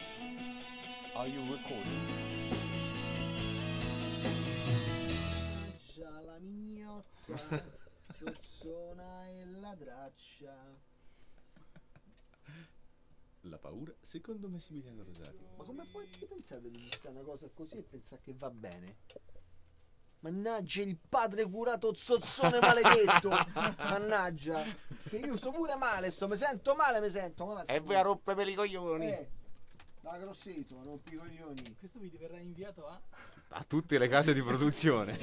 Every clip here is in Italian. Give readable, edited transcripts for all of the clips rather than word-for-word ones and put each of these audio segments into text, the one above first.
Are you recording? La mignotta, zozzona e ladraccia. La paura secondo Massimiliano Rosati. Ma come potete pensare di fare una cosa così e pensare che va bene? Mannaggia il padre curato zozzone maledetto. Mannaggia. Che io sto pure male, mi sento male, Ma E voi a rompere per i coglioni. Da grossetto, rompi i coglioni. Questo video verrà inviato A tutte le case di produzione.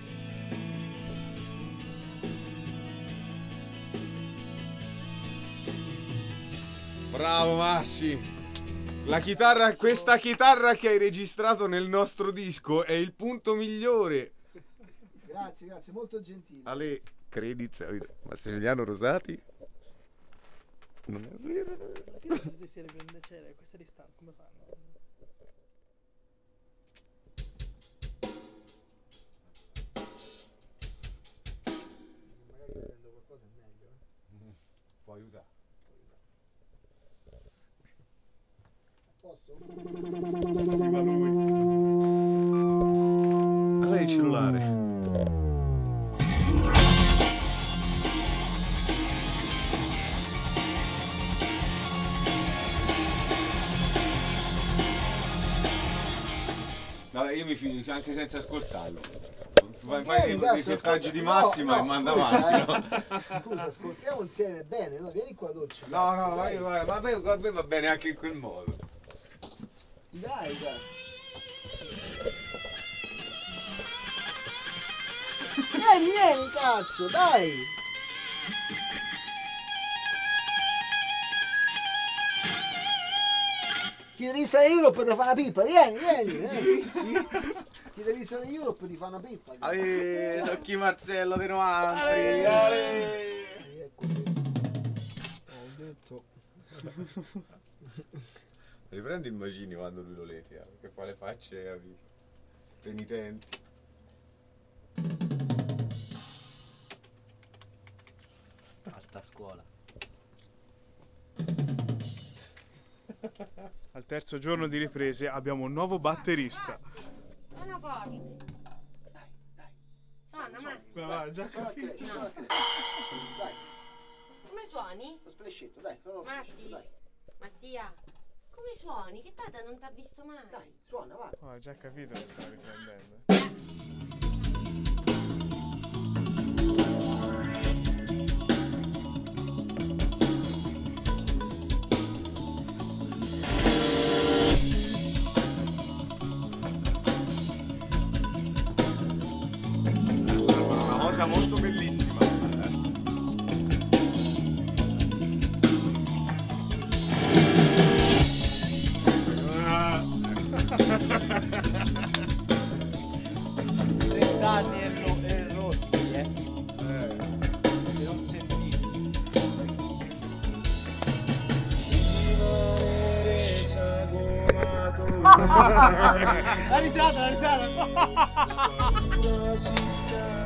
Bravo Massi. La chitarra, questa chitarra che hai registrato nel nostro disco è il punto migliore. Grazie, molto gentile. Ale credits Massimiliano Rosati. Non è vero. Perché queste si riprende? Cioè, queste distanze come fanno? Magari prendo qualcosa è meglio. Può aiutare. A posto? A lei il cellulare. Vabbè, io mi fido anche senza ascoltarlo. Fai dei settaggi di massima e manda avanti. No? Scusa, ascoltiamo insieme bene, no? Vieni qua dolce. No, a me va bene anche in quel modo. Dai. Vieni, cazzo, dai. Chitarrista di Europe ti fa una pippa, vieni. Chitarrista di Europe ti fa una pippa. So chi Marcello di 90. Ecco qui. Ho detto. Riprendi il Magini quando lui lo letia, che fa le facce penitenti. Alta scuola. Al terzo giorno di riprese abbiamo un nuovo batterista. Suona fuori. Suona, ma. Va, già capito. Dai, Come suoni? lo splashetto, dai, solo lo splashetto, dai. Mattia, come suoni? Che tata non ti ha visto mai? Dai, suona, va. Oh, già capito che stavo riprendendo. Una cosa molto bellissima. Anni e rotti, Se non sentite. La risata!